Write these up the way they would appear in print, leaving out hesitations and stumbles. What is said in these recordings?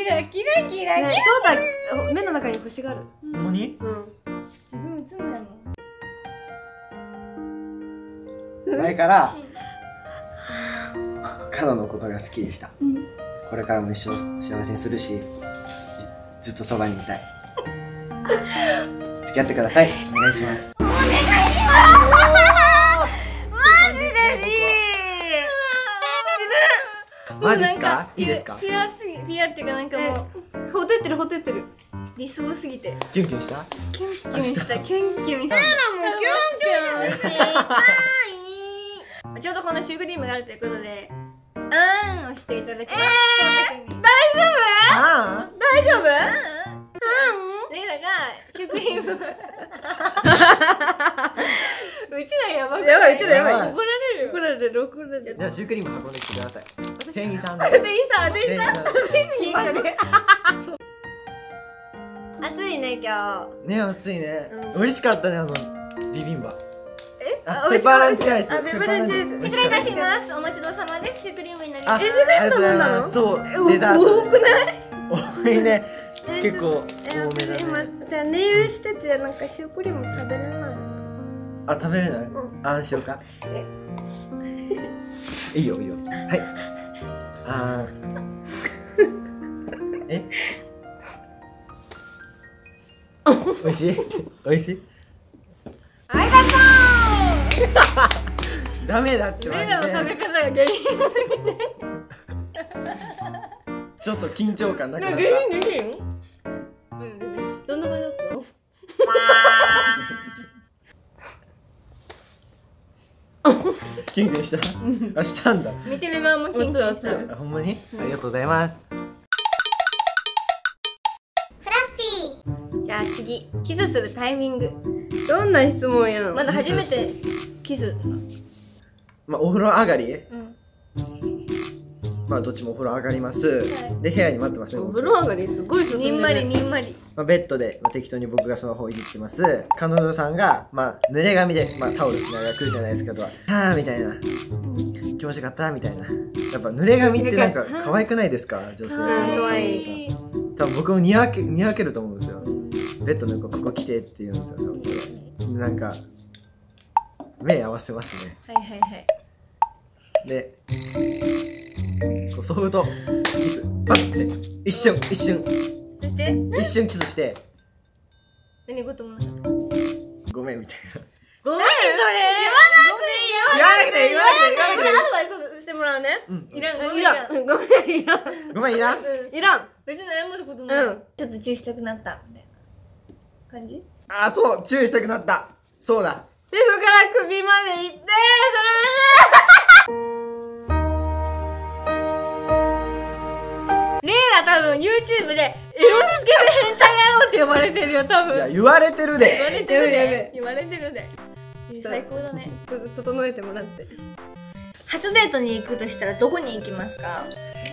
がキラキラ。 そうだ、目の中に星がある。 ほんまに？ うん。 自分映んないもん。 前からカノのことが好きでした。これからも一生幸せにするし、ずっとそばにいたい。付き合ってください。お願いします。 お願いします。マジでいい。 マジっすか？いいですか？ ピュアすぎ、ピュアっていうかなんかもうほてってるほてってる。 理想すぎて。 キュンキュンした？ キュンキュンした、キュンキュンした。もうキュンキュンしたい。ちょうどこのシュークリームがあるということで、をしていただきます。大丈夫？大丈夫？レイラがシュークリーム。うちらやばい。やばい、うちらやばい。怒られる。怒られる。怒られる。 じゃあシュークリーム運んできてください。店員さんで。 暑いね今日。ね、暑いね。美味しかったね、ビビンバ。 ペッパーランチライス。 ペッパーランチライス。失礼いたします。お待ちどうさまです。シュークリームになります。 シュークリーム頼んだの？そう、デザート。多くない？多いね。結構多めだね。 今ネイルしててなんかシュークリーム食べれない。 あ、食べれない？あんしようか。いいよいいよ。はい。え？美味しい？美味しい？ ありがとう。ダメだってマジで。 レイラの食べ方が下品すぎて。 ちょっと緊張感なくなった。 下品？どんな感じだったの？ キュンキュンした？あ、したんだ。 見てる側もキュンキュンした。 ほんまに？ありがとうございます。 フラッフィー。じゃあ次、キスするタイミング。 どんな質問やの？ まず初めてキス。 まあお風呂上がり？まあどっちもお風呂上がります。で部屋に待ってますね。 お風呂上がりすごい進んでる。 にんまりにんまり。 まあベッドで適当に僕がスマホをいじってます。彼女さんがまあ濡れ髪でタオルが来るじゃないですかとは。はあみたいな。気持ちよかったみたいな。やっぱ濡れ髪ってなんか可愛くないですか、女性。 可愛い。 多分僕もにわけると思うんですよ。ベッドのここ来てって言うんですよ。なんか目合わせますね。 はいはいはい。 でこうソフトキスパッて一瞬そして一瞬キスして何事もなかった。 ごめんみたいな。 ごめんそれ。 言わなくてこれアドバイスしてもらうね。 いらん。 ごめんいらん。 ごめんいらん。 いらん。 別に謝ることない。ちょっと注意したくなったみたいな感じ。 あ、そう注意したくなった。そうだ。 でそこから首まで行ってレイラ多分 YouTube でエロスケベ変態野郎って呼ばれてるよ多分。 いや言われてるで。 言われてるで。言われてるで。最高だね。 整えてもらって。 初デートに行くとしたらどこに行きますか？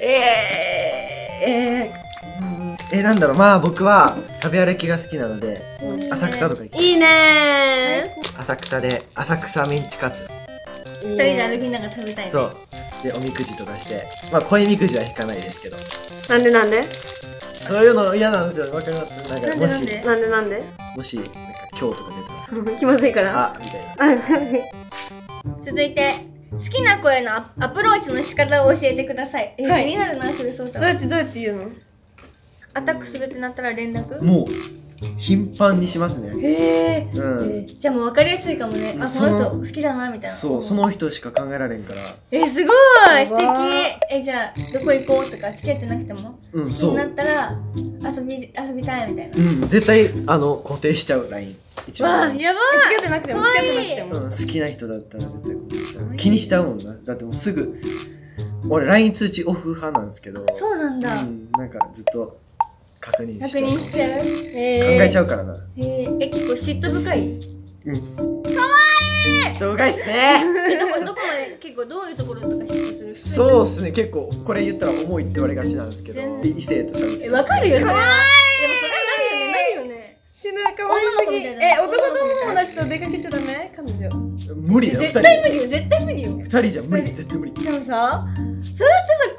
なんだろう、まあ僕は食べ歩きが好きなので浅草とか行きたい。 いいねー。浅草で浅草メンチカツ。 二人で歩きながら食べたいね。 そうでおみくじとかして、まあ恋みくじは引かないですけど。 なんでそういうの嫌なんですよ。わかります？なんかもしなんでもしなんか今日とか出てます。 気まずいからあみたいな。 続いて好きな声のアプローチの仕方を教えてください。気になるなそれ。そうだ。 どうやって言うの？ アタックするってなったら連絡？ もう頻繁にしますね。 へえ。じゃあもう分かりやすいかもね。あ、この人好きだなみたいな。 そう、その人しか考えられんから。 すごい素敵。じゃあどこ行こうとか付き合ってなくても好きになったら遊びたいみたいな。 絶対固定しちゃう LINE。一番。 わあやばい。 付き合ってなくても好きな人だったら絶対固定しちゃう。気にしちゃうもんな。だってもうすぐ俺 LINE 通知オフ派なんですけど。 そうなんだ。 なんかずっと確認しちゃう。考えちゃうからな。 結構嫉妬深い。 かわいい。人深いっすね。 どこまで結構どういうところとか嫉妬する？ そうっすね。結構これ言ったら重いって言われがちなんですけど、異性と喋って。 わかるよそれ。でもそれなるよね。 死ぬかわいすぎ。男友達と出かけちゃダメ？彼女。 無理だよ。 絶対無理よ。絶対無理よ。 二人じゃ無理。絶対無理。 でもさ、それってさ今後さ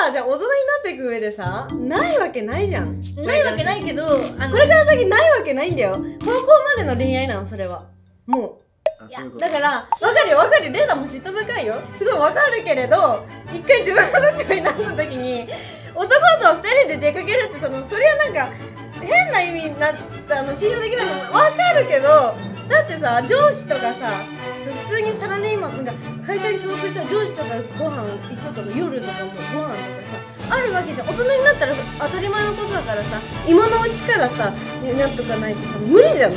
さ、じゃあ大人になっていく上でさ、ないわけないじゃん。 ないわけないけど、 これから先ないわけないんだよ。高校までの恋愛なの、それは。もあ、そういうこと。 う。だから、わかるよ、わかる。レイラも嫉妬深いよ。すごいわかるけれど、一回自分の立場になった時に、男と二人で出かけるって、それはなんか、変な意味になった、信用できないのわかるけど、だってさ、上司とかさ、普通にサラリーマン、なんか会社に所属した上司とかご飯行くとか夜とかもご飯とかさ、あるわけじゃん。大人になったら当たり前のことだからさ、今のうちからさ、ね、なんとかないとさ、無理じゃない？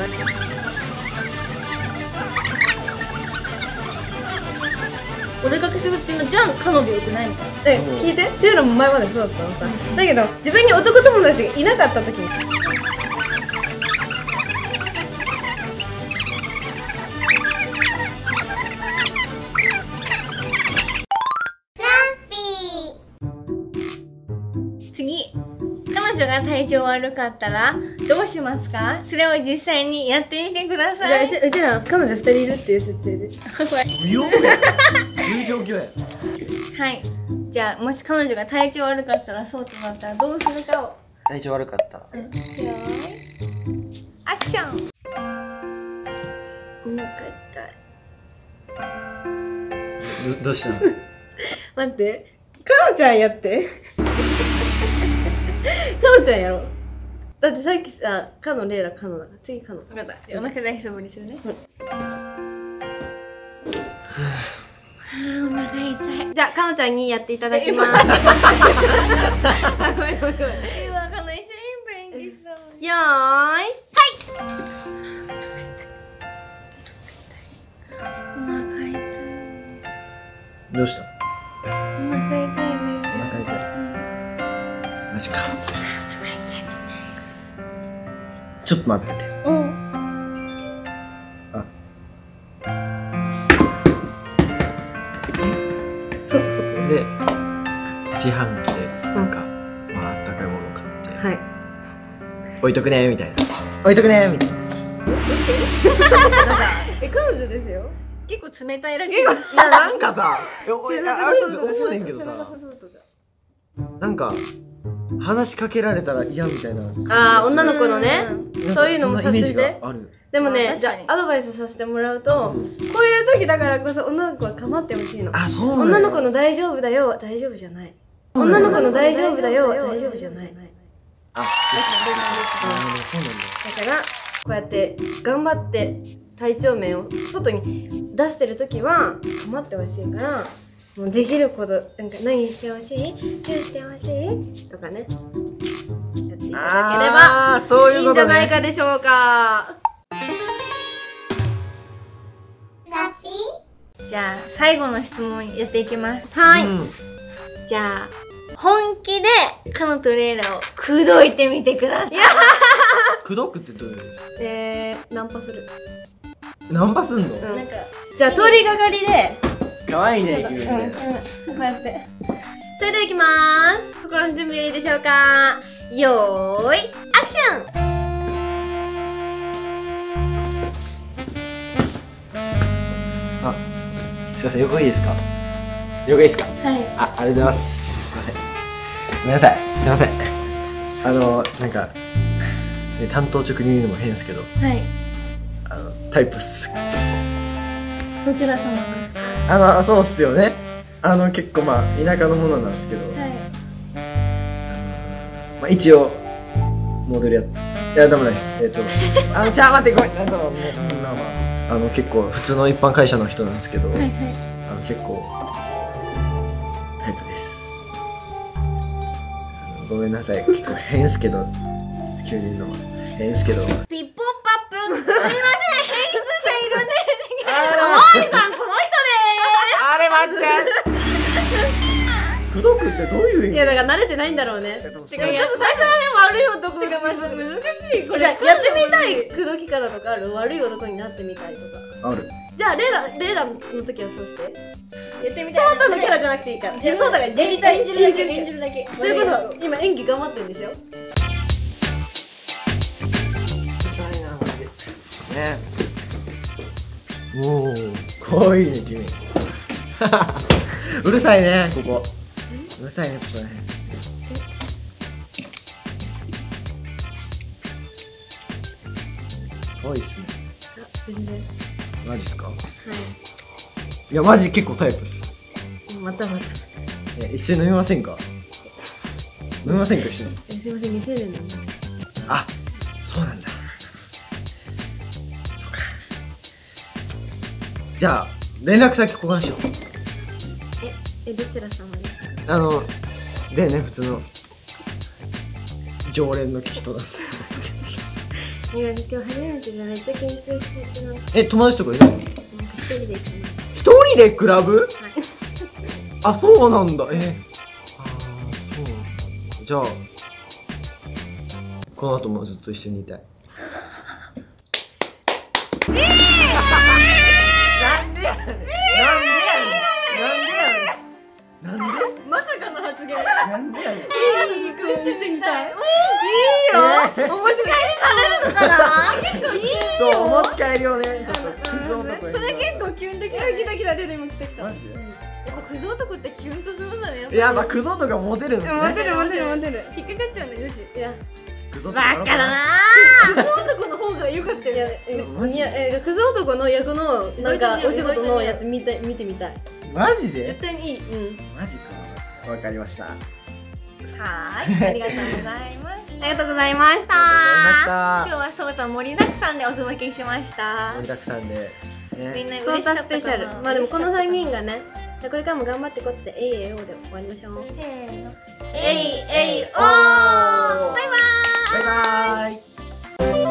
お出かけするっていうのじゃあ彼女よくないみたいな。 で、聞いて、レイラも前までそうだったのさ、だけど自分に男友達がいなかった時に次、彼女が体調悪かったらどうしますか？それを実際にやってみてください。 じゃあうちら彼女2人いるっていう設定で怖い。 どういう状況や。 はい。じゃあもし彼女が体調悪かったらそうとなったらどうするかを。 体調悪かったら。 よーい。アクション。お腹痛い。 どうしたの？ 待って、かのちゃんやってかのちゃんやろう。だってさっきさ、かのレイラかのだから次かの。 分かった。お腹痛い人無理するね。お腹痛い。 じゃあかのちゃんにやっていただきます。 今この一緒に勉強したのに。 よーい、 お腹痛い。 どうした？ お腹痛いです。 お腹痛い。マジか。ちょっと待ってて。あ、 外で自販機でなんか、まああったかいものを買って、 はい。 置いとくねみたいな。置いとくねみたいな。 彼女ですよ。 結構冷たいらしい。 いやなんかさ、俺あれ思うねんけどさ、なんか話しかけられたら嫌みたいな。 ああ、女の子のね、そういうのもさせて。 ある。 でもね、 確かにじゃあアドバイスさせてもらうと、こういう時だからこそ女の子は構ってほしいの。 あ、そうなん女や。 の子の大丈夫だよ、大丈夫じゃない。女の子の大丈夫だよ、大丈夫じゃない。 あ、そうなんだ。 だからこうやって頑張って体調面を外に出してる時は構ってほしいから、もうできること、なんか何してほしい、どうしてほしいとかね、やっていただあー、そうければいいんじゃいうことね。 ないかでしょうか。 じゃあ最後の質問やっていきます。 はい、 うんじゃあ本気でカノとレイラを口説いてみてください。 口説くってどういう意味ですか？ ナンパする。 ナンパすんの？ うんなんかじゃあ通りがかりで、 可愛いね、君ね。 こうやって。それではいきまーす。心の準備はいいでしょうか。よーい、アクション。 あ、すいません、横いいですか？横いいですか？ はい。 ありがとうございます。すいません。ごめんなさい。すいません。なんか、ね、担当直に言うのも変ですけど、 はい。 タイプっす。 どちら様が。 そうっすよね。結構まあ、田舎のものなんですけど、 はい。 まあ一応、モデルいや、でもないです。じゃあ待って、ごめん。まあ、結構、普通の一般会社の人なんですけど、 はいはい。 結構、タイプです。ごめんなさい。結構変っすけど、急に言うのは変っすけど。 ピッポッパップン。すいません、変質者いるね。 モイさん、この人あれ待って。口説くってどういう意味？ いや、だから慣れてないんだろうね。てか、ちょっと最初らへん悪い男とか、難しい。これ、やってみたい口説き方とかある？悪い男になってみたいとか。 ある。 じゃあ、レイラの時はそうして。 やってみたい。 そうたのキャラじゃなくていいから。そうだから、やりたい。 演じるだけ。演じるだけ。 それこそ、今演技頑張ってるんでしょ？ ね。おお、かわいいね君。うるさいねここ。 うるさいねここらへん。可愛いっすね。 全然。 マジっすか。 はいやマジ結構タイプっす。 い。またまた。 一緒に飲みませんか。飲みませんか一緒に。 すいません、未成年なんで。 あ、そうなんだ。そうか。じゃあ連絡先交換しよう。 どちら様ですか？ でね、普通の常連の人なんですいや、今日初めてでめっちゃ緊張しちゃって、なんか友達とかいないの？ 一人で行きます。 一人でクラブ？あ、そうなんだ。あー、そうなんだ。じゃあこの後もずっと一緒にいたい。なんでやねん。なんでやねん。なんでまさかの発言。 なんでやねん。 一緒にいたい。 いいよ。お持ち帰りされるのかな。 そう、お持ち帰りをね、ちょっとクズ男に。 それ結構キュンときた。 来た来た、レレも来た来た。 マジで？ やっぱクズ男ってキュンとするんだね。やっぱいや、まあクズ男がモテるんですね。 モテるモテるモテる。 引っかかっちゃうんだよし。いや、 クズ男バカだな。クズ男の方が良かったよ。 マジで？ クズ男の役のなんかお仕事のやつ見てみたい。 マジで？ 絶対にいい。 マジか。わかりました。あはい、ありがとうございました。ありがとうございました。 りがとうございました今日はそうた盛りだくさんでお届けしました。 盛りだくさんで。ね。 ソーみんな嬉しかったかな。 タスペシャル。まあでもこの3人がね、これからも頑張ってこってえいえいおうで終わりましょう。 せーの。 えいえいおー。 バイバーイ。 バイバーイ。